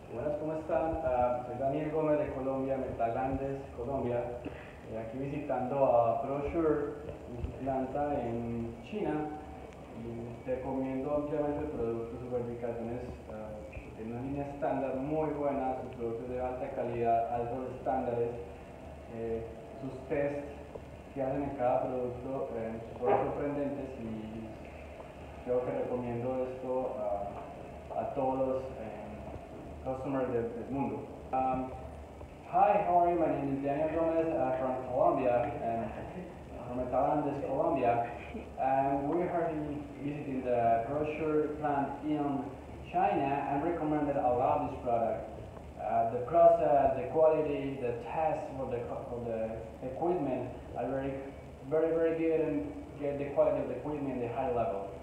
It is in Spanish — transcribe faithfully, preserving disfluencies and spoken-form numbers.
Buenas, ¿cómo están? Ah, soy Daniel Gómez de Colombia, Metalandes, Colombia. Eh, aquí visitando a ProSure en su planta en China y recomiendo ampliamente el producto, sus fabricaciones ah, en una línea estándar muy buena, sus productos de alta calidad, altos estándares, eh, sus tests que hacen en cada producto eh, son sorprendentes y creo que recomiendo esto a, a todos los eh, customers del, del mundo. Um, hi, how are you? My name is Daniel Gomez uh, from Colombia, and from Metalandes, Colombia. And we are visiting the brochure plant in China and recommended a lot this product. Uh, the process, the quality, the test for the, for the equipment are very, very, very good and get the quality of the equipment at a high level.